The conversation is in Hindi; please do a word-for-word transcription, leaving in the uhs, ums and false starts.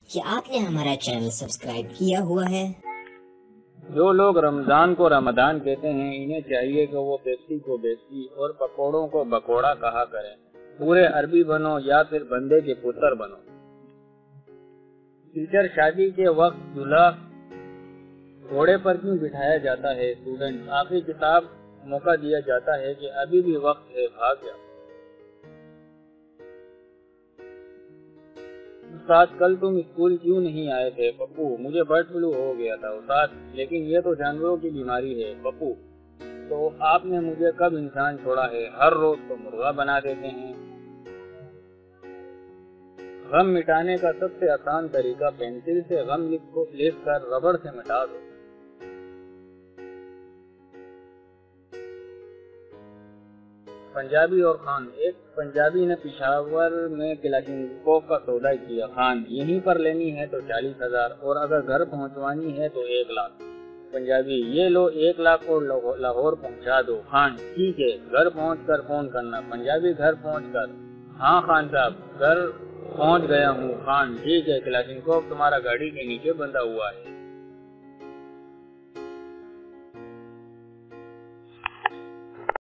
क्या आपने हमारा चैनल सब्सक्राइब किया हुआ है? जो लोग रमजान को रमदान कहते हैं, इन्हें चाहिए कि वो पेप्सी को बेप्सी और पकोड़ों को पकोड़ा कहा करें। पूरे अरबी बनो या फिर बंदे के पुत्र बनो। टीचर शादी के वक्त दूल्हा घोड़े पर क्यों बिठाया जाता है? स्टूडेंट आखिरी किताब मौका दिया जाता है कि अभी भी वक्त है, भाग जा। उस्ताद कल तुम स्कूल क्यों नहीं आए थे? पप्पू मुझे बर्ड फ्लू हो गया था उस्ताद, लेकिन ये तो जानवरों की बीमारी है। पप्पू तो आपने मुझे कब इंसान छोड़ा है? हर रोज तो मुर्गा बना देते हैं। गम मिटाने का सबसे आसान तरीका पेंसिल से गम लिख लिख कर रबड़ से मिटा दो। पंजाबी और खान। एक पंजाबी ने पिशावर में किलाशिनकोव का सौदा किया। खान यहीं पर लेनी है तो चालीस हजार और अगर घर पहुंचवानी है तो एक लाख। पंजाबी ये लो एक लाख और लाहौर पहुंचा दो। खान ठीक है, घर पहुंचकर फोन करना। पंजाबी घर पहुंचकर, हाँ खान साहब घर पहुंच गया हूँ। खान ठीक है, किलाशिनकोव तुम्हारा गाड़ी के नीचे बंधा हुआ है।